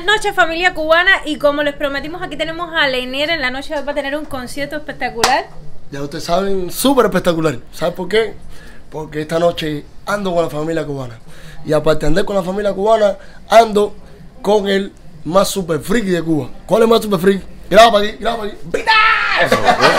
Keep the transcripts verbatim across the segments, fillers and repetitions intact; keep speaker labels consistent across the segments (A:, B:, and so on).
A: Buenas noches, familia cubana, y como les prometimos, aquí tenemos a Lenier en la noche de hoy para tener un concierto espectacular.
B: Ya ustedes saben, súper espectacular. ¿Sabes por qué? Porque esta noche ando con la familia cubana. Y aparte de andar con la familia cubana, ando con el más super friki de Cuba. ¿Cuál es el más super friki? Graba para aquí, graba para aquí. ¡Vita!
C: Eso.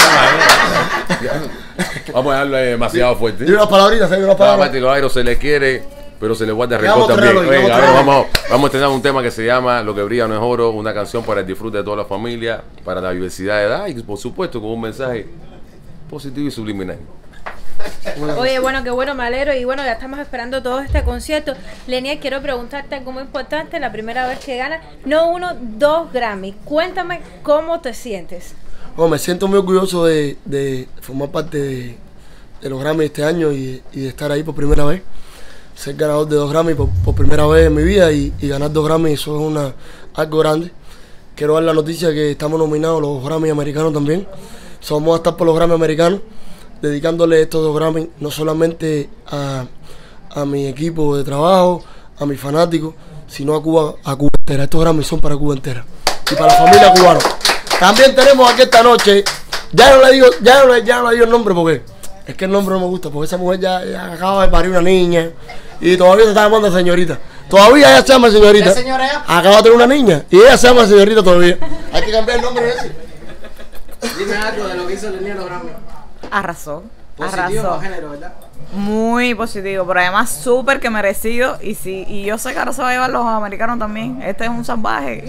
C: Vamos a darle demasiado fuerte.
B: Dile unas palabritas, ¿sabes? Unas
C: Cada
B: palabras.
C: parte se le quiere, pero se le guarda
B: Vamos
C: rencor
B: a
C: también.
B: traerlo,
C: Venga,
B: vamos a
C: a ver,
B: traerlo.
C: vamos, vamos a estrenar un tema que se llama Lo que brilla no es oro, una canción para el disfrute de toda la familia, para la diversidad de edad y por supuesto con un mensaje positivo y subliminal.
A: Oye, bueno, qué bueno, me alegro. Y bueno, ya estamos esperando todo este concierto. Lenier, quiero preguntarte algo muy importante. La primera vez que ganas, no uno, dos Grammy. Cuéntame cómo te sientes.
B: Bueno, me siento muy orgulloso de, de formar parte de, de los Grammy este año y, y de estar ahí por primera vez. Ser ganador de dos Grammy por, por primera vez en mi vida y, y ganar dos Grammy, eso es una, algo grande. Quiero dar la noticia que estamos nominados a los Grammy americanos también. So, vamos a estar por los Grammy americanos, dedicándole estos dos Grammy no solamente a, a mi equipo de trabajo, a mis fanáticos, sino a Cuba, a Cuba entera. Estos Grammy son para Cuba entera y para la familia cubana. También tenemos aquí esta noche, ya no le digo, ya no le, ya no le digo el nombre porque es que el nombre no me gusta, porque esa mujer ya, ya acaba de parir una niña y todavía se está llamando señorita. Todavía ella se llama señorita.
D: ¿La señora?
B: Acaba de tener una niña y ella se llama señorita todavía. Hay que cambiar el nombre de ese.
D: Dime algo de lo que hizo Lenier en los Grammy.
E: Arrasó.
D: Positivo
E: Arrasó.
D: o género, ¿verdad?
E: Muy positivo, pero además súper que merecido. Y sí, y yo sé que ahora se va a llevar los americanos también. Este es un salvaje.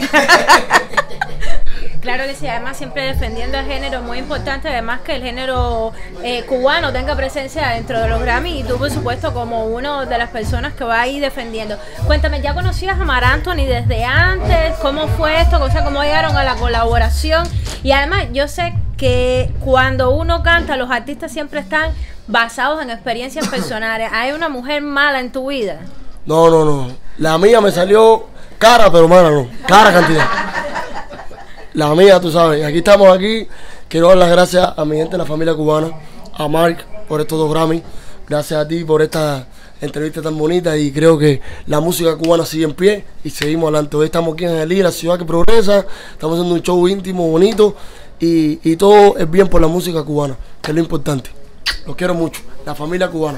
A: Claro que sí, además siempre defendiendo el género, muy importante, además que el género eh, cubano tenga presencia dentro de los Grammy y tú por supuesto como una de las personas que va ahí defendiendo. Cuéntame, ¿ya conocías a Mar Anthony desde antes? ¿Cómo fue esto? O sea, ¿cómo llegaron a la colaboración? Y además yo sé que cuando uno canta, los artistas siempre están basados en experiencias personales. ¿Hay una mujer mala en tu vida?
B: No, no, no. La mía me salió cara, pero mala no. Cara cantidad. La mía, tú sabes. Aquí estamos aquí. Quiero dar las gracias a mi gente de la familia cubana, a Mark por estos dos Grammy. Gracias a ti por esta entrevista tan bonita y creo que la música cubana sigue en pie y seguimos adelante. Hoy estamos aquí en Jalí, la ciudad que progresa. Estamos haciendo un show íntimo, bonito y, y todo es bien por la música cubana, que es lo importante. Los quiero mucho. La familia cubana.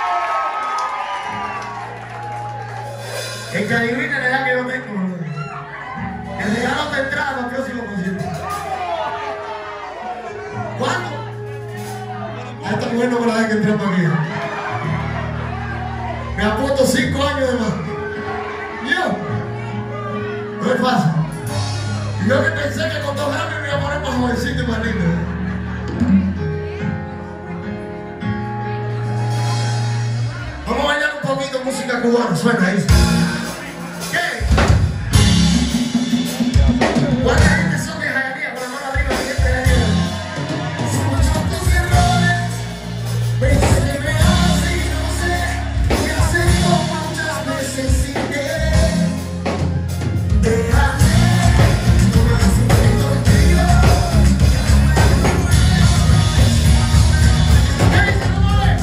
B: El que adivina la edad que yo tengo.
F: El regalo vendrá para el próximo concierto. ¿Cuándo? A esta mujer no me la dejan que entrar para aquí. Me ha puesto cinco años de más. Yo. No es fácil. Y yo que pensé que con dos Grammy me iba a poner más jovencito y más lindo. Vamos a bailar un poquito música cubana. Suena ahí. ¿Qué? ¿Cuál es la gente son de Jayalía? Con la mano arriba, la gente de Jayalía. Escucho tus errores. Me dice que me amas y no sé qué hacer muchas veces sin querer. Déjame, no me hagas un poquito contigo. ¿Qué dice? ¿Cómo es?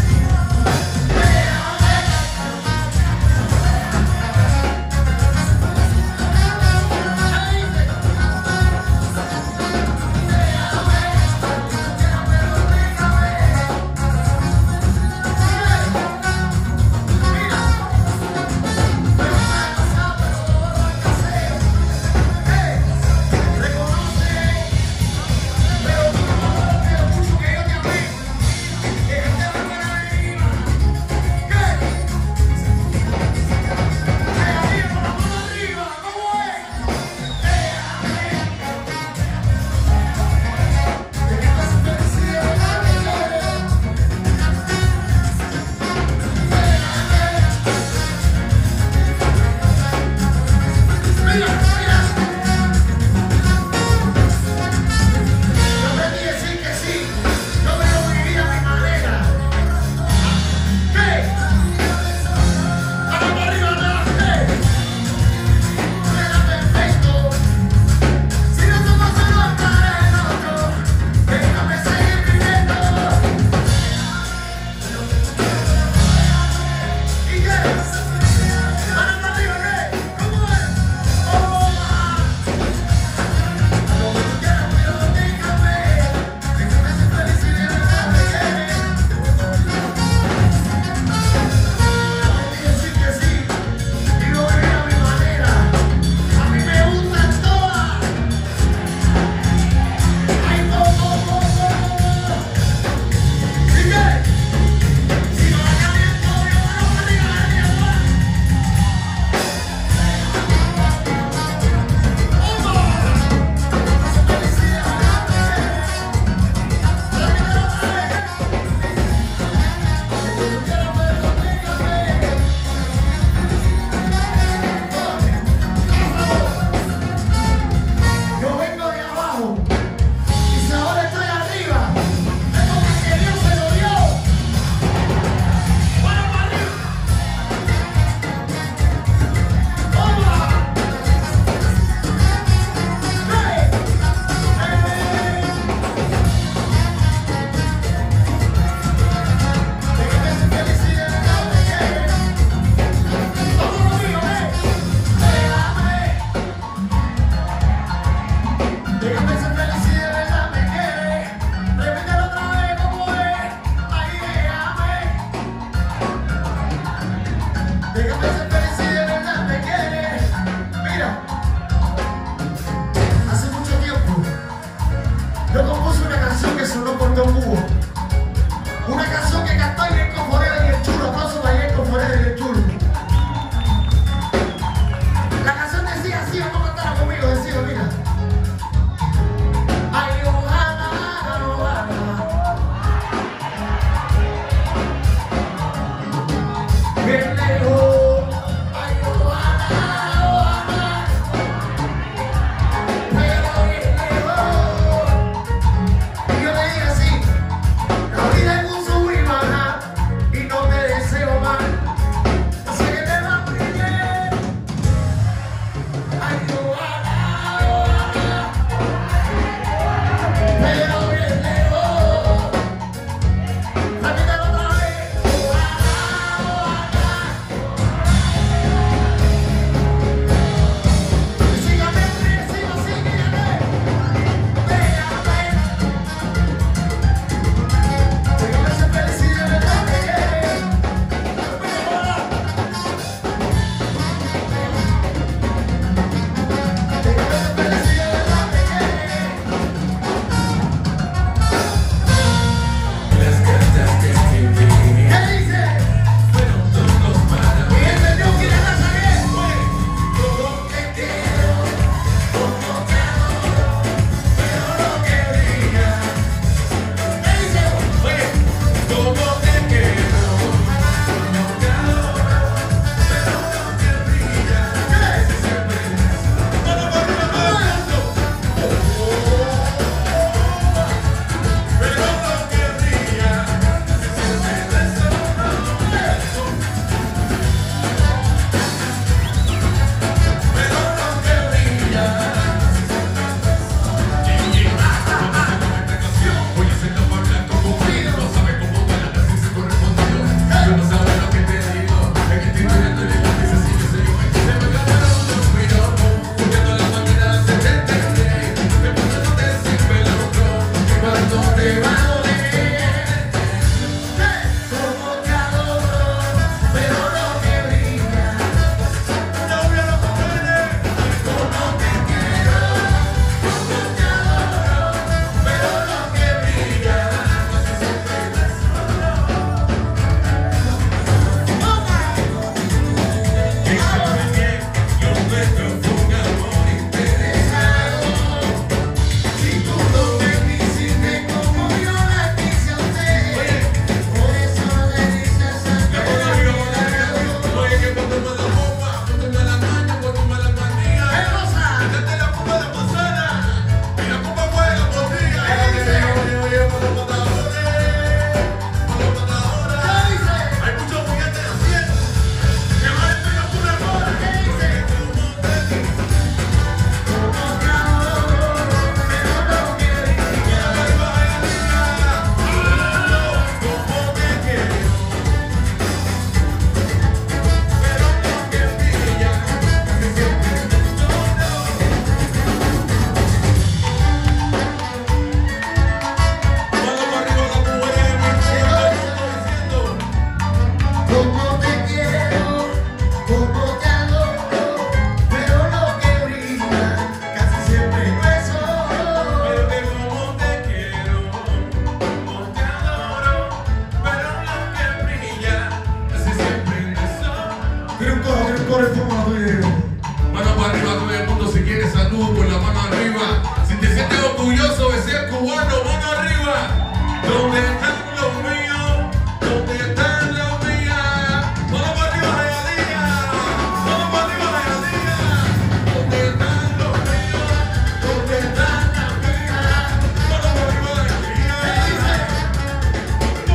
F: Quiero un coro, quiero un coro en forma de...
G: Mano para arriba todo el mundo si quiere salud con la mano arriba. Si te sientes orgulloso de ser cubano, mano arriba. ¿Dónde están los míos? ¿Dónde están las mías? Mano para arriba, Jayalía. Mano para arriba, Jayalía. ¿Dónde están los míos? ¿Dónde están las mías? Mano para arriba, Jayalía. Oh.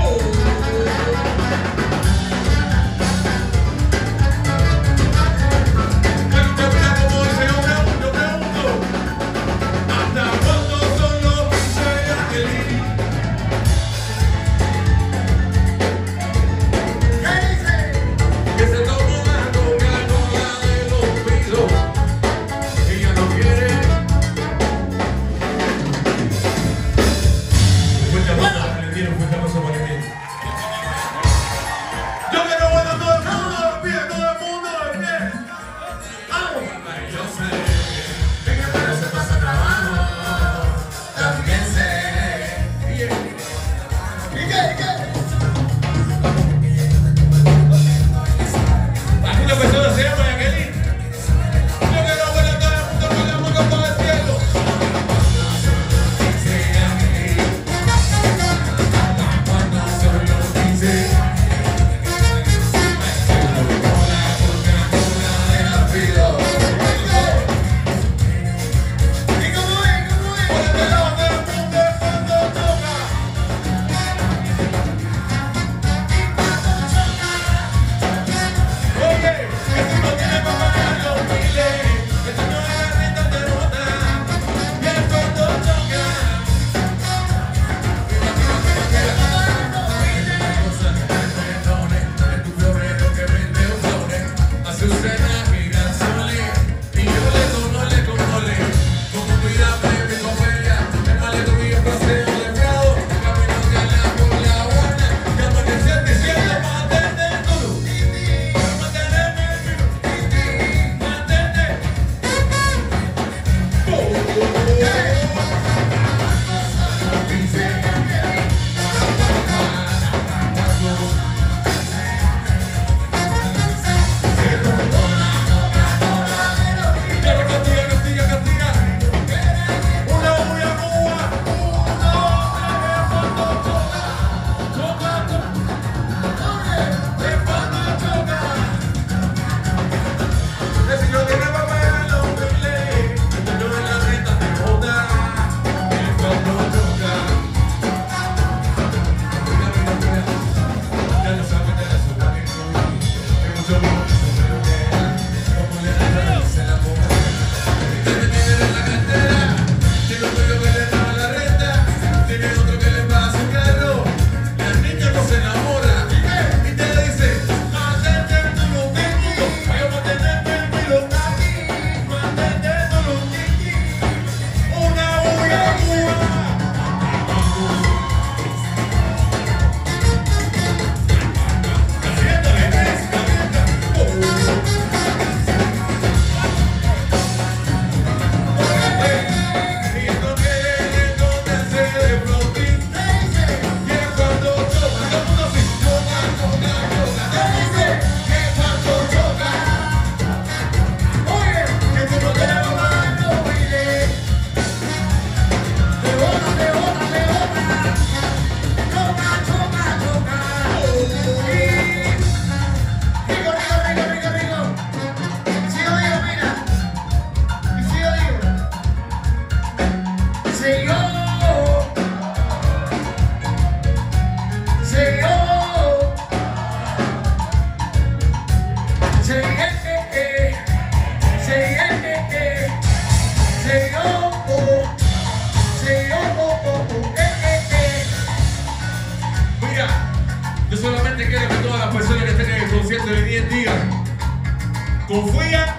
G: Confía,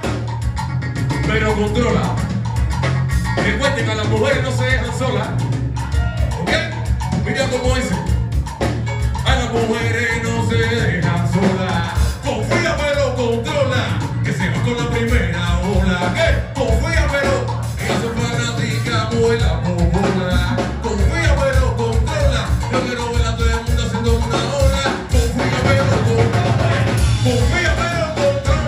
G: pero controla. Recuerden que a las mujeres no se dejan solas. ¿Ok? Mira cómo dice. A las mujeres no se dejan solas. Confía, pero controla. Que se va con la primera ola. ¿Qué? Confía, pero ella se fanática, vuela, mola. Confía, pero controla. Yo quiero ver a todo el mundo haciendo una ola. Confía, pero controla. Confía, pero controla.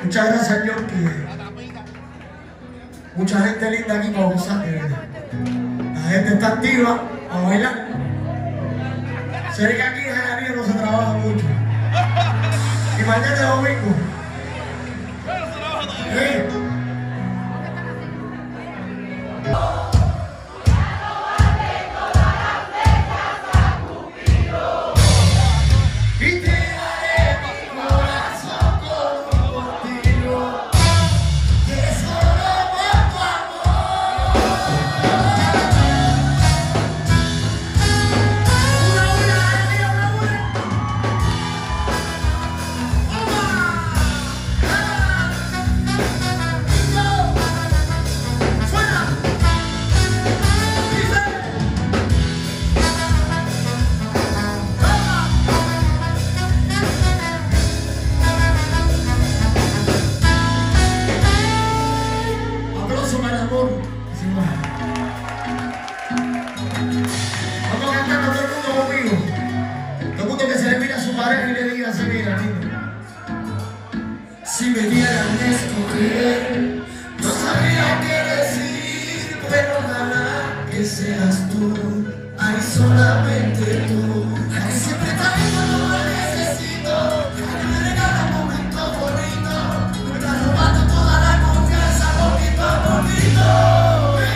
F: Muchas gracias, Yorkie. Mucha gente linda aquí para gozar. La gente está activa a bailar. Se ve que aquí en Jayalía no se trabaja mucho. Y mañana es domingo. ¿Eh? Si me dieran a escoger, no sabría qué decir, pero ojalá que seas tú, ay, solamente tú, la que siempre está ahí cuando lo necesito, la que me regala momentos bonitos, me está robando toda la confianza, poquito a poquito.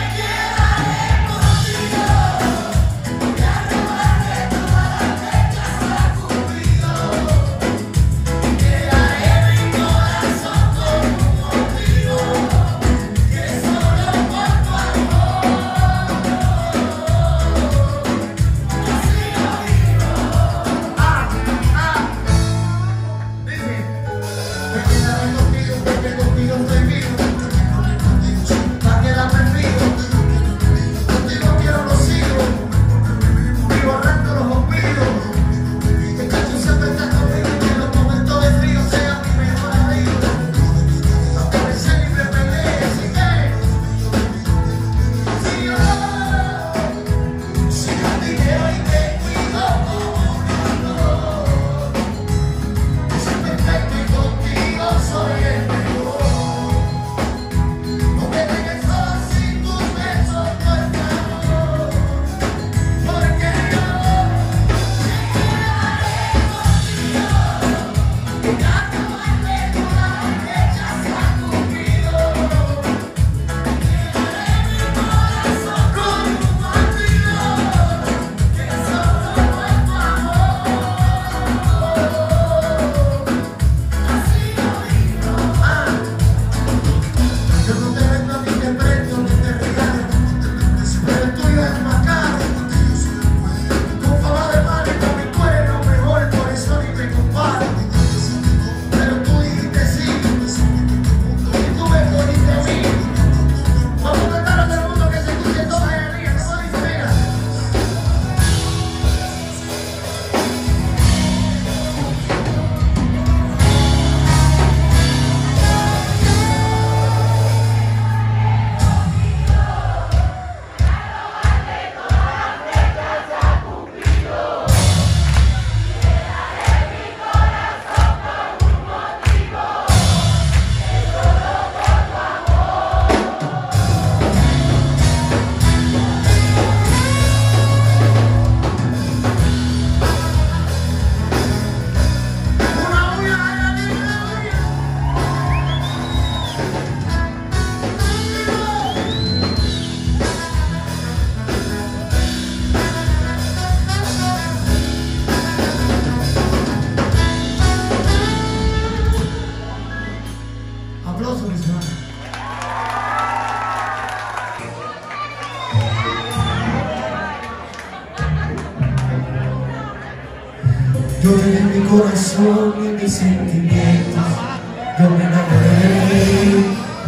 F: Yo te di mi corazón y mis sentimientos, yo me enamoré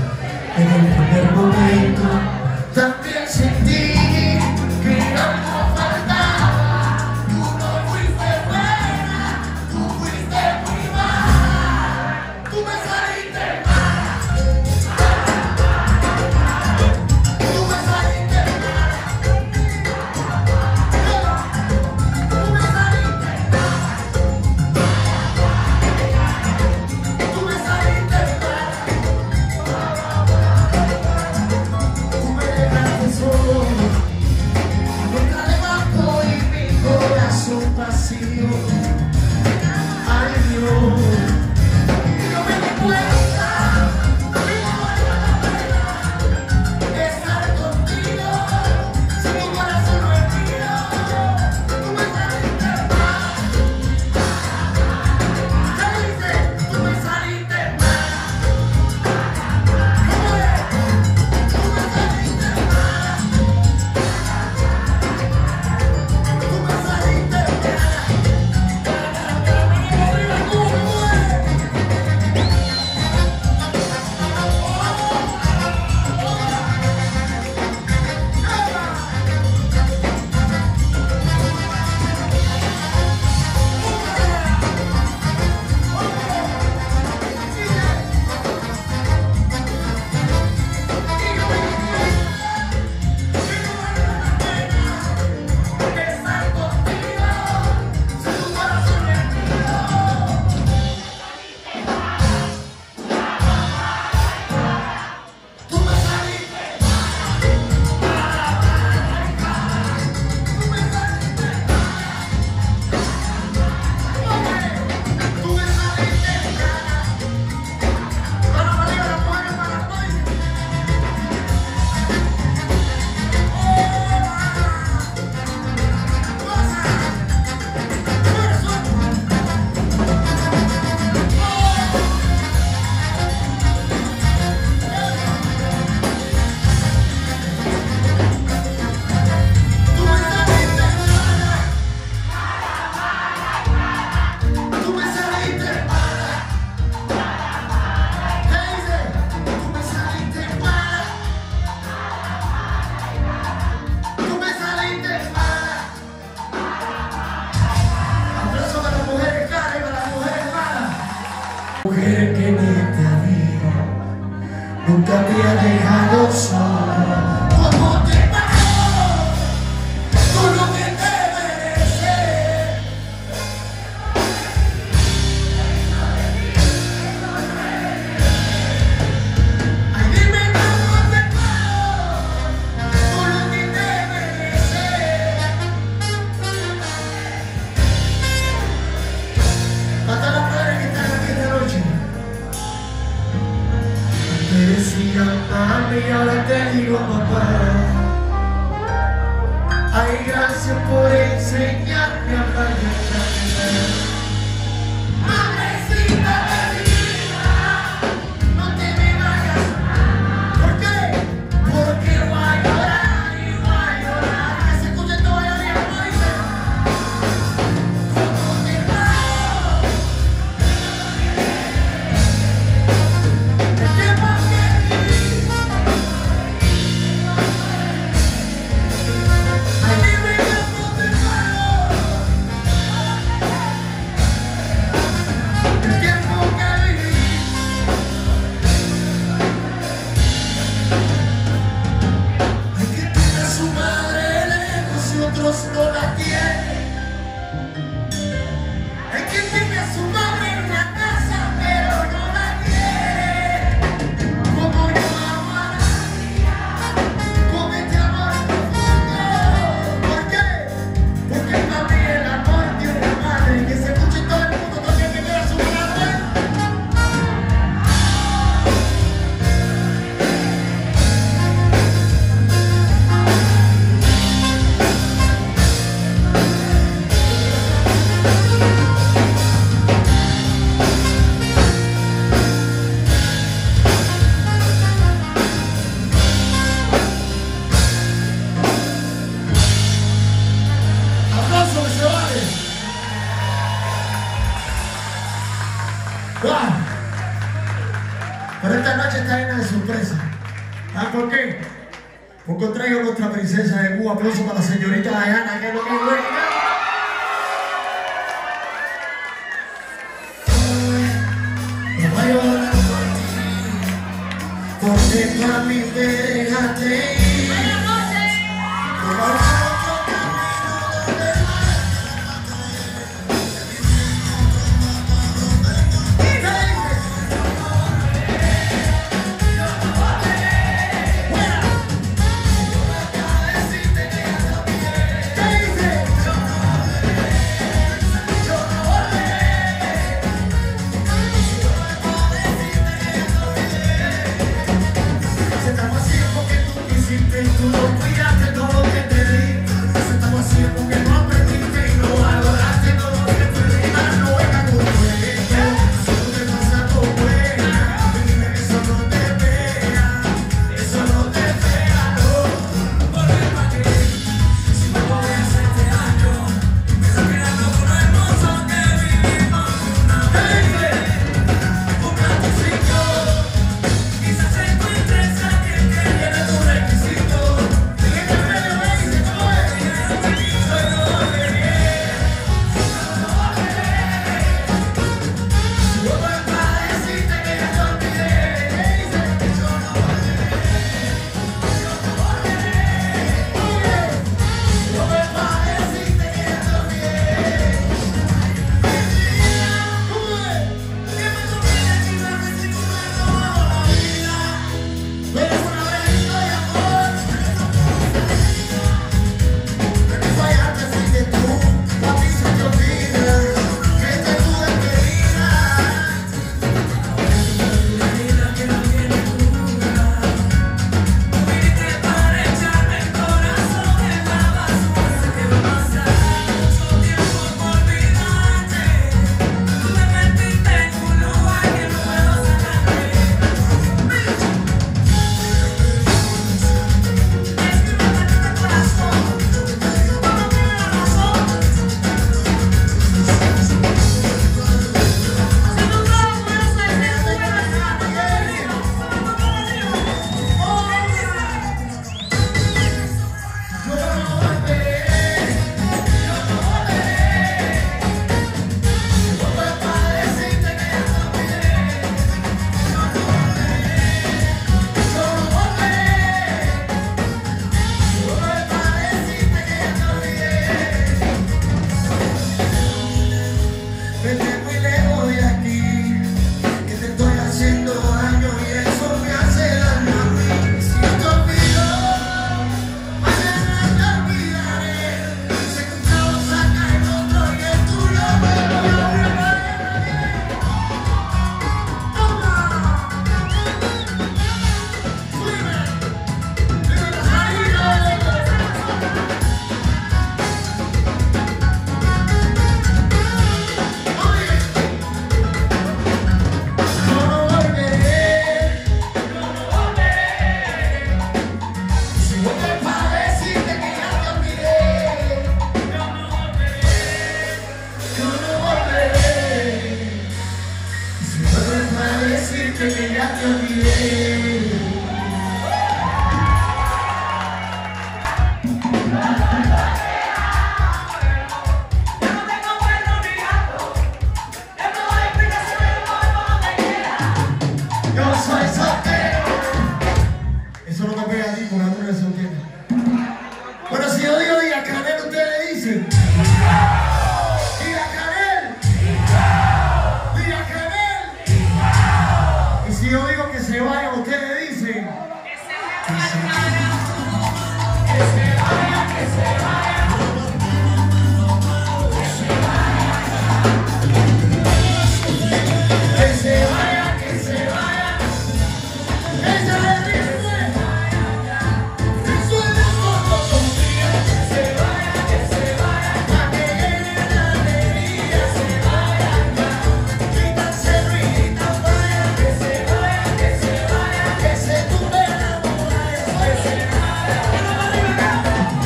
F: en el primer momento, también sentí que algo faltaba, tú no fuiste buena, tú fuiste muy mala, tú me saliste mala, tú me saliste mala, tú me saliste mala. mujer que en esta vida nunca me ha dejado solo. ¿Cómo te pago con lo que te mereces? Ay, dime cómo te pago con lo que te mereces. Hasta la madre que están aquí esta noche. Te decía mami, ahora te digo papá. Ay, gracias por enseñarme a hablar de esta vida. Madrecita de mi vida, no te me vayas. ¿Por qué? Porque voy a llorar y voy a llorar. Que se escuche todo el día, como dice. ¿Cómo te pago? El tiempo que viví. Ay, dime cómo te pago. El tiempo que viví. Hay que tiene a su madre lejos y otros no la tienen. Hay quien tiene a su madre en la casa, pero no la quiere. Como yo amo a la vida, con este amor profundo. ¿Por qué? Porque para mí el amor de una madre, que se escuche todo el mundo también que quiera a su madre. Aplauso que se vale. Ah, pero esta noche está llena de sorpresas. ¿Sabes por qué? Porque traigo a nuestra princesa de Cuba. Aplauso para la señorita Diana, que es lo que es. No voy a llorar por ti, porque tú a mí me dejaste ir. Pero ahora otro camino donde se está vacío porque tú quisiste, tú no cuidaste todo lo que te di. decirte que ya te olvidé. Yo soy soltero. Eso no me pega a ti porque tú no eres soltero. Bueno, si yo digo Díaz Canel, ustedes le dicen Díaz Canel. Díaz Canel. Y si yo digo que se vaya, ustedes le dicen que se vaya. Que se vaya, que se vaya. Que se vaya, que se vaya. Ella le dice, que suene todo contigo. Que se vaya, que se vaya. Pa' que llegue la alegría. Se vaya ya. Quítanse ruidita, vaya. Que se vaya, que se vaya. Que se tumbe la muralla. Que se vaya. Que no va a liberar.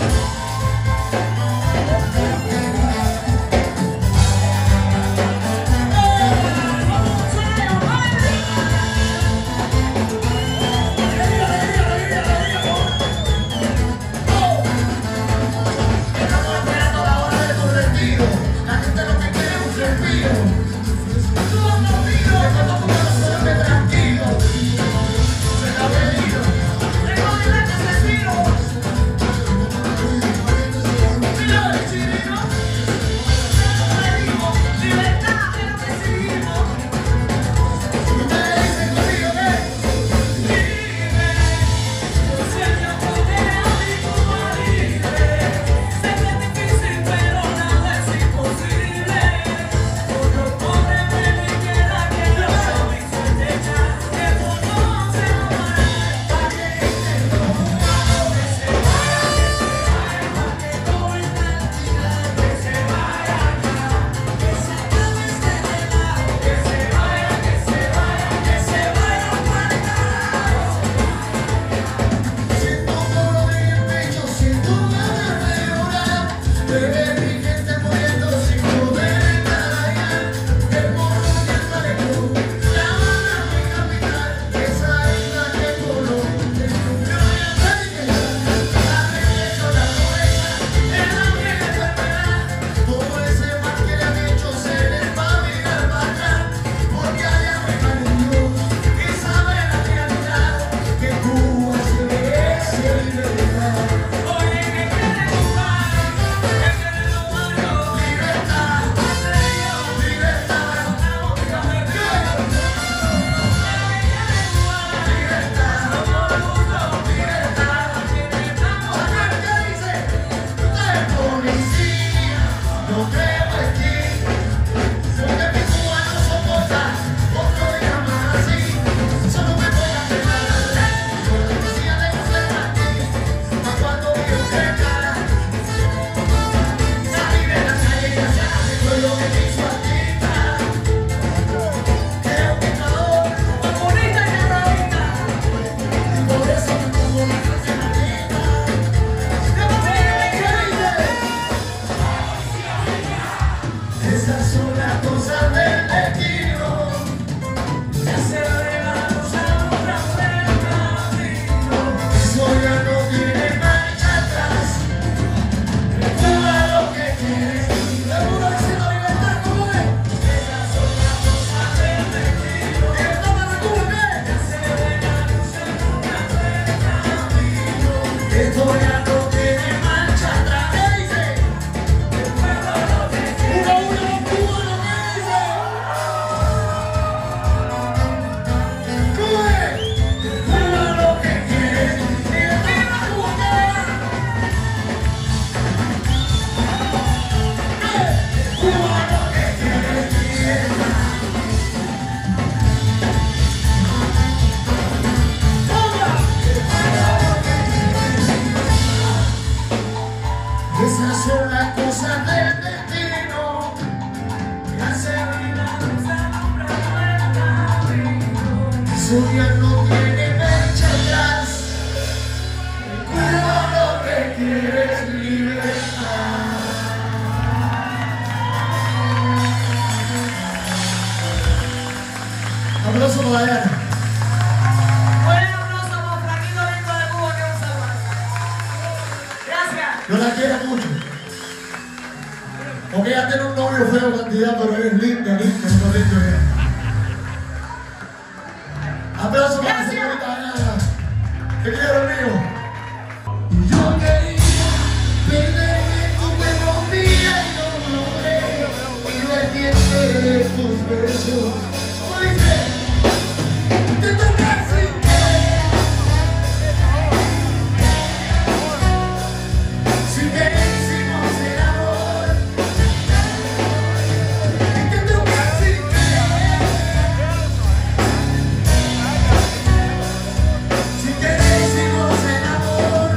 F: Estamos esperando la hora de tu retiro. La gente lo que quiere es un respiro. Tú no miro, cuando tú no sueles tranquilo. Se la pedido. Tengo libertad de respiro. Mira el chileno. Le digo, libertad, pero que seguimos. Ustedes dicen conmigo que libre. Sueño poder a mi como libre. Sé que es difícil, pero nada es imposible. Por los pobres de mi tierra que no soy suerte ya. Que por no se amará. Pa' que intento jugar. Que se vaya, que se vaya. Pa' que todo el cantidad. Que se vaya ya. Que se acabe este relajo. Que se vaya, que se vaya. Que se vaya para acá. Siento dolor en el pecho, siento ganas de llorar. De ver mi gente muriendo sin poder callar. El morro que apareció, la bala mi capital. Esa isla que voló, descubrió y América. Ha hecho la pobreza, el hambre y la enfermedad. Todo ese mal que le han hecho se les va a mirar para atrás. Porque allá me cayó y sabe la realidad. Que Cuba se merece libertad. Oye, que quiere jugar, que quiere lo malo. Libertad, libertad, libertad. Policía, no creo en ti. Porque mi Cuba no soporta otro día más así. Solo me voy a quedar. Yo la policía debo ser aquí. Mas cuando yo crezca, salí de la calle y ya fue lo que me hizo artista. Creo que calor, más bonita y narradita. Y por eso me pongo la canción bonita. Esas son las cosas del destino. Ya se regalaron a otra del camino. Eso ya no tiene marcha atrás. Recuerda lo que quieres. Seguro diciendo libertad, ¿cómo es? Esas son las cosas del destino. ¿Libertad para Cuba qué? Ya se regalaron a otra del camino. Esto ya no tiene marcha atrás. ¿Qué dice? Recuerda lo que quieres. Uno, uno, cubano, ¿qué dice? ¿Cómo es? Recuerda lo que quieres. Libertad, Cuba, ¿qué? Cuba lo que quieres, libertad. Esas son las cosas del destino. Ya se regalaron a otra del camino. Eso ya no tiene marcha atrás. Cuba lo que quiere es libertad. Aplausos. aplauso para Dayana.
E: Un aplauso para Franquito Lindo de Cuba, que usa más. Gracias.
F: Yo la quiero mucho. Porque ella tiene un novio feo cantidad, pero es linda, linda, es lindo ella. Aplauso para la señorita Dayana. Te quiero, mío. Y yo quería perderme tu cuerpo mía y no lo logré. Y no entiende tus besos. ¿Cómo dice? Te toca sin querer. Sin querer hicimos el amor. Y te toca sin querer. Sin querer hicimos el amor.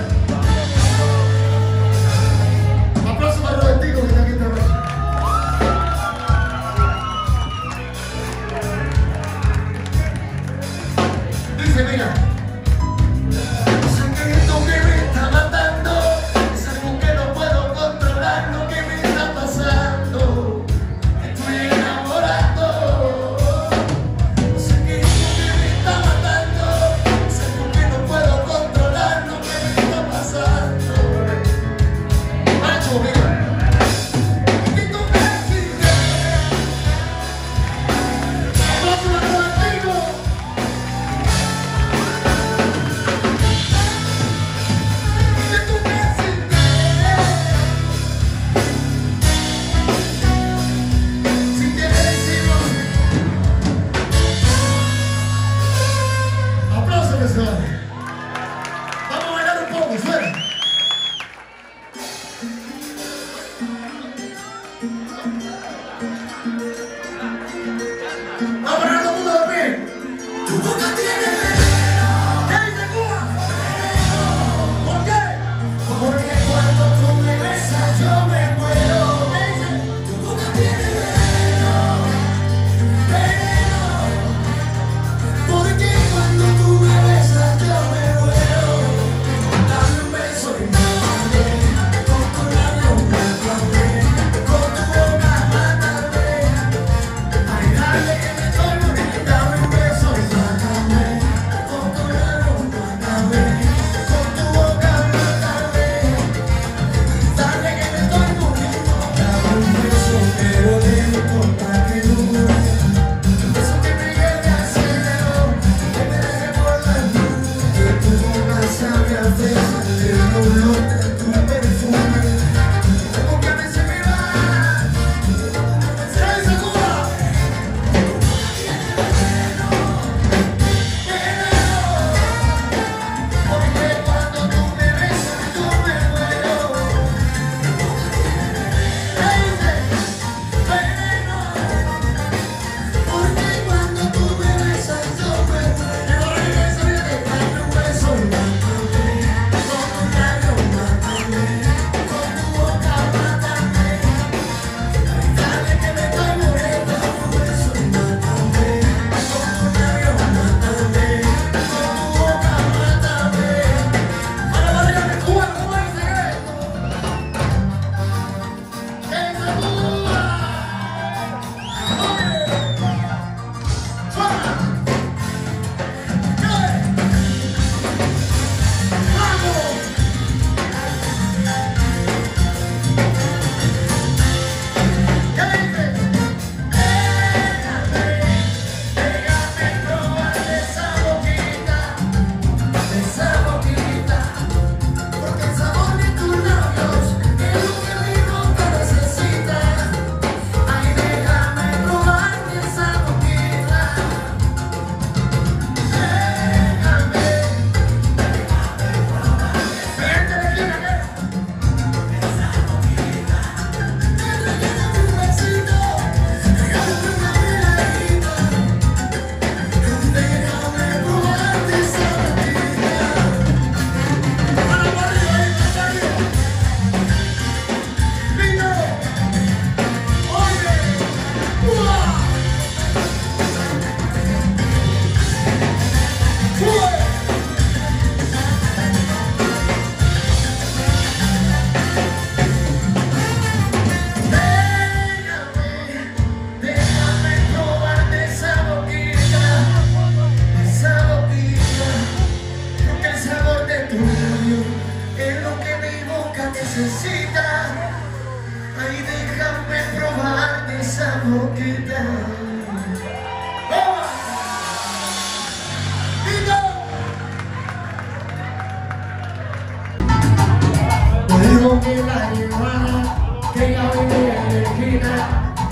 F: Un aplauso para Robertico que está aquí también. Dice, mira, es un grito que me está matando, es algo que no puedo controlar, lo que me está pasando, estoy enamorado. Es un grito que me está matando, es algo que no puedo controlar, lo que me está pasando. Macho, mira. Grito que sigue. Aplauso para Robertico.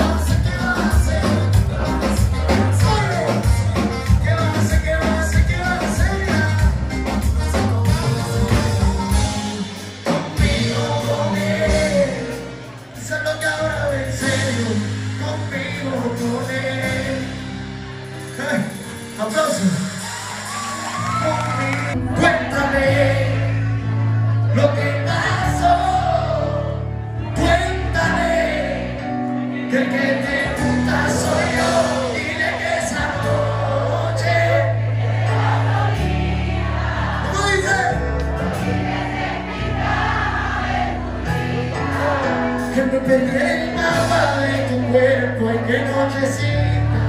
F: Que me pegué el mapa de tu cuerpo en que nochecita.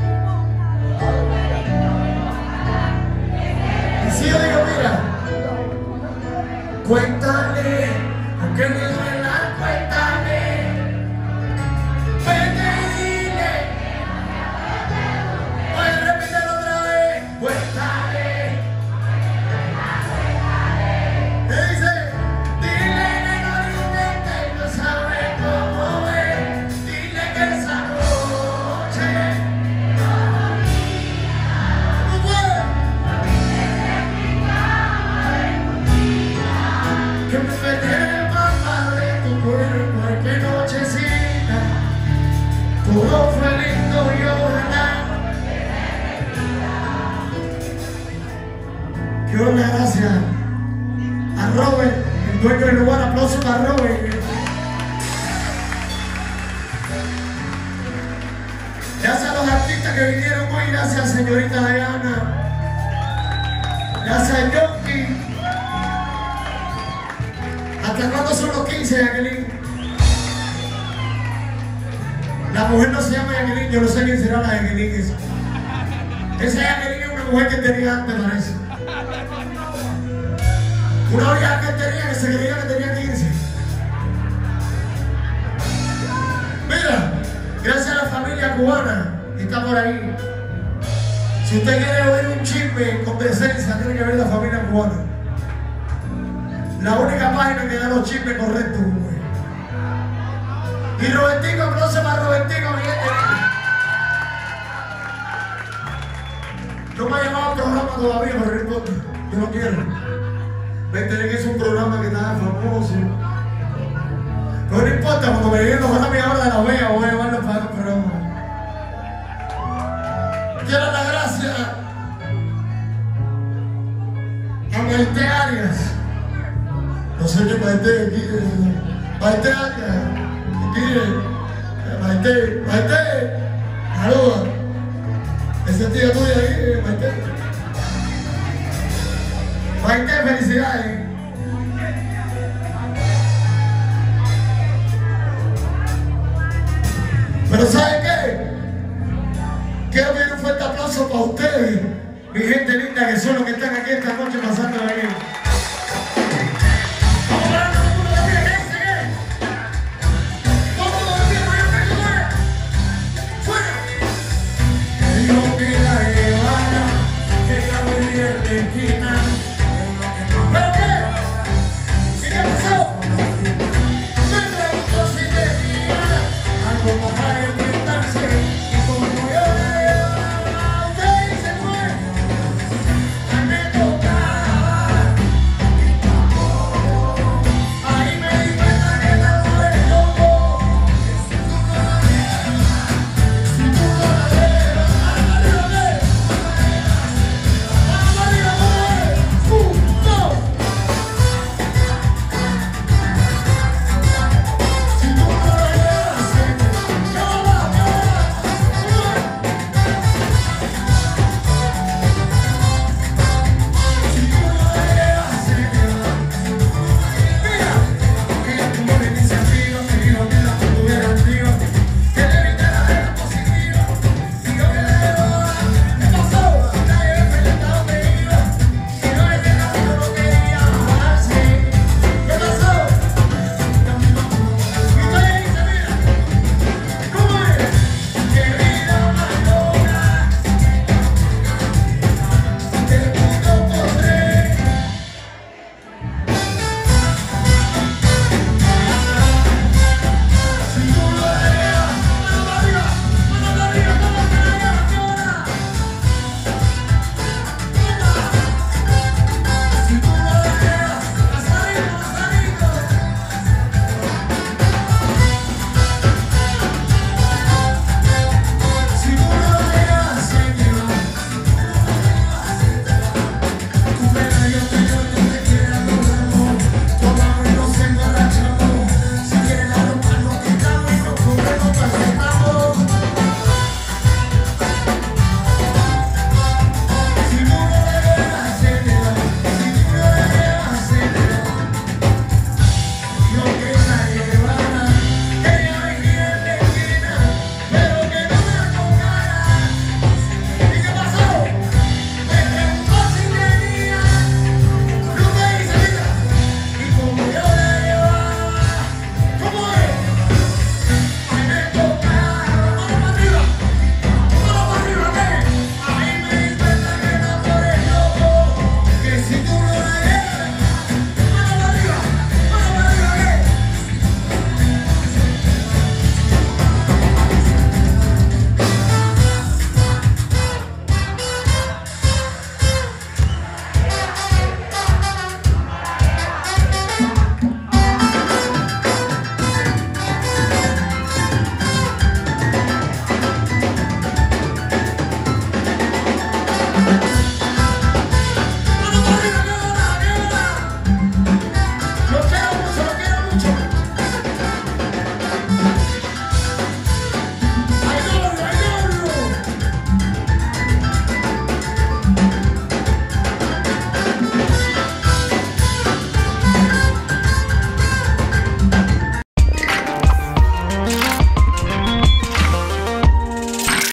F: Y si yo digo, mira, cuéntale, aunque me duela, cuéntale. Vete y dile, oye, repítelo otra vez, cuéntale. ¿Qué dice? Dile que no lo intentes y no sabe cómo es. quiero darle las gracias a Robert, el dueño del lugar. Aplausos para Robert. Gracias a los artistas que vinieron hoy. Gracias, señorita Diana. Gracias, Yonki. ¿Hasta cuándo son los quince, Jacqueline? La mujer no se llama Jacqueline, yo no sé quién será la Jacqueline esa. Esa Jacqueline es una mujer que tenía antes, parece. Una vieja que tenía que se creía que tenía quince. Mira, gracias a la familia cubana que está por ahí. Si usted quiere oír un chisme con decencia, tiene que ver la familia cubana. La única página que da los chismes correctos, güey. Y Robertico, aplauso para Robertico, mi gente. No me ha llamado al programa todavía, pero no importa. Yo no quiero. Me enteré que es un programa que está famoso. Pero no importa, cuando me lleguen los Grammy ahora de la Vega, voy a llevarlo para el programa. Quiero dar las gracias a Maite Arias. No sé qué Maite, aquí, Maite Arias, aquí, Maite, Maite, saluda. Esa es tía tuya ahí, Maite. Maite, felicidades. Pero ¿saben qué? Quiero pedir un fuerte aplauso para ustedes, mi gente linda, que son los que están aquí esta noche pasando bien.